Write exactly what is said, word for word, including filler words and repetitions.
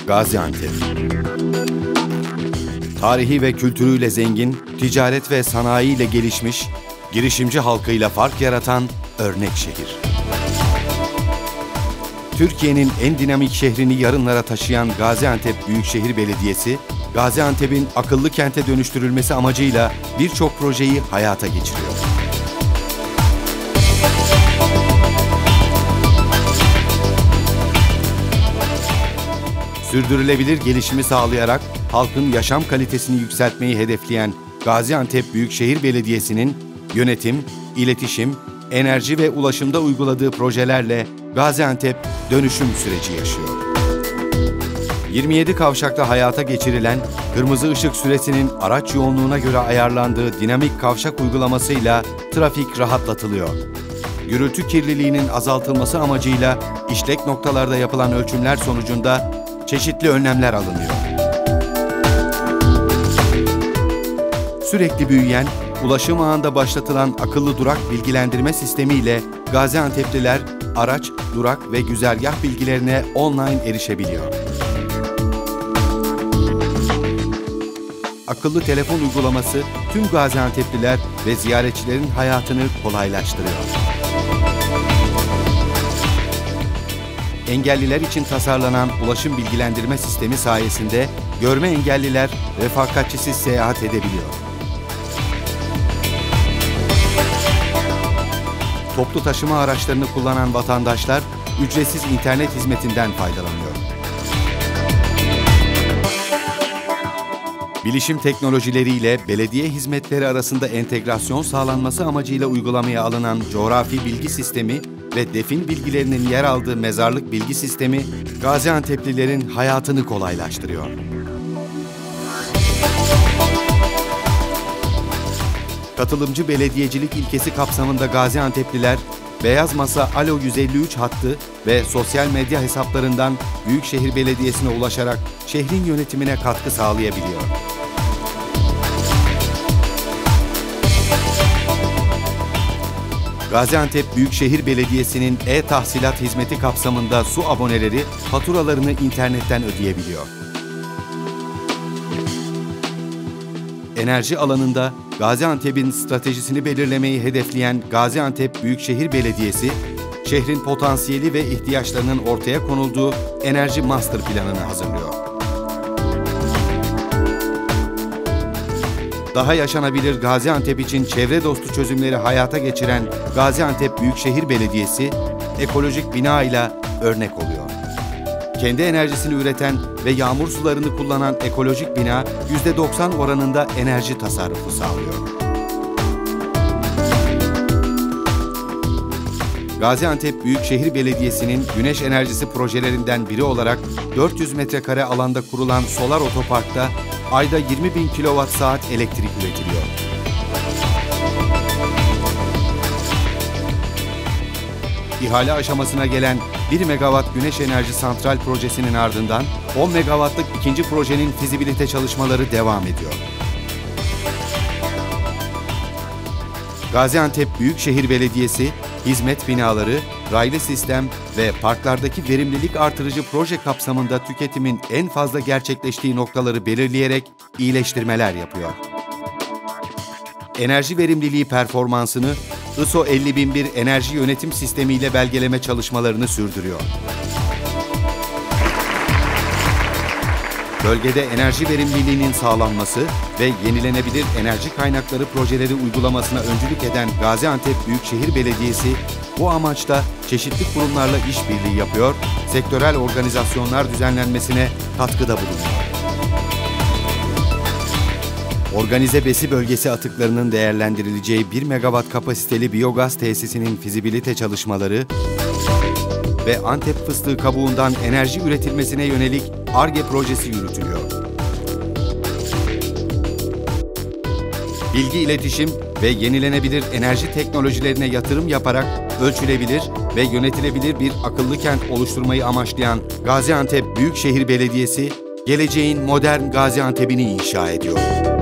Gaziantep. Tarihi ve kültürüyle zengin, ticaret ve sanayiyle gelişmiş, girişimci halkıyla fark yaratan örnek şehir. Türkiye'nin en dinamik şehrini yarınlara taşıyan Gaziantep Büyükşehir Belediyesi, Gaziantep'in akıllı kente dönüştürülmesi amacıyla birçok projeyi hayata geçiriyor. Sürdürülebilir gelişimi sağlayarak halkın yaşam kalitesini yükseltmeyi hedefleyen Gaziantep Büyükşehir Belediyesi'nin yönetim, iletişim, enerji ve ulaşımda uyguladığı projelerle Gaziantep dönüşüm süreci yaşıyor. yirmi yedi kavşakta hayata geçirilen kırmızı ışık süresinin araç yoğunluğuna göre ayarlandığı dinamik kavşak uygulamasıyla trafik rahatlatılıyor. Gürültü kirliliğinin azaltılması amacıyla işlek noktalarda yapılan ölçümler sonucunda çeşitli önlemler alınıyor. Sürekli büyüyen, ulaşım ağında başlatılan akıllı durak bilgilendirme sistemiyle Gaziantep'liler araç, durak ve güzergah bilgilerine online erişebiliyor. Akıllı telefon uygulaması tüm Gaziantep'liler ve ziyaretçilerin hayatını kolaylaştırıyor. Engelliler için tasarlanan ulaşım bilgilendirme sistemi sayesinde görme engelliler refakatçisiz seyahat edebiliyor. Toplu taşıma araçlarını kullanan vatandaşlar ücretsiz internet hizmetinden faydalanıyor. Bilişim teknolojileriyle belediye hizmetleri arasında entegrasyon sağlanması amacıyla uygulamaya alınan coğrafi bilgi sistemi ve defin bilgilerinin yer aldığı mezarlık bilgi sistemi Gaziantep'lilerin hayatını kolaylaştırıyor. Katılımcı belediyecilik ilkesi kapsamında Gaziantep'liler Beyaz Masa Alo yüz elli üç hattı ve sosyal medya hesaplarından Büyükşehir Belediyesi'ne ulaşarak şehrin yönetimine katkı sağlayabiliyor. Gaziantep Büyükşehir Belediyesi'nin e-tahsilat hizmeti kapsamında su aboneleri faturalarını internetten ödeyebiliyor. Enerji alanında Gaziantep'in stratejisini belirlemeyi hedefleyen Gaziantep Büyükşehir Belediyesi, şehrin potansiyeli ve ihtiyaçlarının ortaya konulduğu enerji master planını hazırlıyor. Daha yaşanabilir Gaziantep için çevre dostu çözümleri hayata geçiren Gaziantep Büyükşehir Belediyesi, ekolojik bina ile örnek oluyor. Kendi enerjisini üreten ve yağmur sularını kullanan ekolojik bina yüzde doksan oranında enerji tasarrufu sağlıyor. Gaziantep Büyükşehir Belediyesi'nin güneş enerjisi projelerinden biri olarak dört yüz metrekare alanda kurulan solar otoparkta ayda yirmi bin kilowatt saat elektrik üretiliyor. İhale aşamasına gelen bir megawatt güneş enerji santral projesinin ardından on megawattlık ikinci projenin fizibilite çalışmaları devam ediyor. Gaziantep Büyükşehir Belediyesi, hizmet binaları, raylı sistem ve parklardaki verimlilik artırıcı proje kapsamında tüketimin en fazla gerçekleştiği noktaları belirleyerek iyileştirmeler yapıyor. Enerji verimliliği performansını I S O elli bin bir enerji yönetim sistemiyle belgeleme çalışmalarını sürdürüyor. Bölgede enerji verimliliğinin sağlanması ve yenilenebilir enerji kaynakları projeleri uygulamasına öncülük eden Gaziantep Büyükşehir Belediyesi bu amaçla çeşitli kurumlarla işbirliği yapıyor, sektörel organizasyonlar düzenlenmesine katkıda bulunuyor. Organize besi bölgesi atıklarının değerlendirileceği bir megawatt kapasiteli biyogaz tesisinin fizibilite çalışmaları ve Antep fıstığı kabuğundan enerji üretilmesine yönelik ARGE projesi yürütülüyor. Bilgi iletişim ve yenilenebilir enerji teknolojilerine yatırım yaparak ölçülebilir ve yönetilebilir bir akıllı kent oluşturmayı amaçlayan Gaziantep Büyükşehir Belediyesi, geleceğin modern Gaziantep'ini inşa ediyor.